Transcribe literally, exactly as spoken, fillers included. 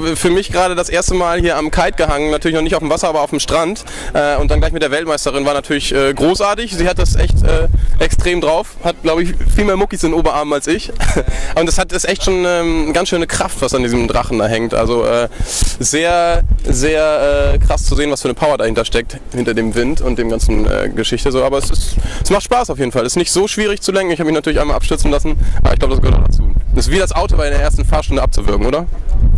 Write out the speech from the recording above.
für mich gerade das erste Mal hier am Kite gehangen, natürlich noch nicht auf dem Wasser, aber auf dem Strand. Äh, und dann gleich mit der Weltmeisterin war natürlich äh, großartig. Sie hat das echt äh, extrem drauf, hat glaube ich viel mehr Muckis in den Oberarmen als ich. Und das hat ist echt schon ähm, ganz schöne Kraft, was an diesem Drachen da hängt. Also äh, sehr, sehr äh, krass zu sehen, was für eine Power dahinter steckt, hinter dem Wind und dem ganzen äh, Geschichte. So. Aber es, ist, es macht Spaß auf jeden Fall. Es ist nicht so schwierig zu lenken. Ich habe mich natürlich einmal abstürzen lassen, aber ich glaube, das gehört auch dazu. Das ist wie das Auto bei der ersten Fahrstunde abzuwürgen, oder?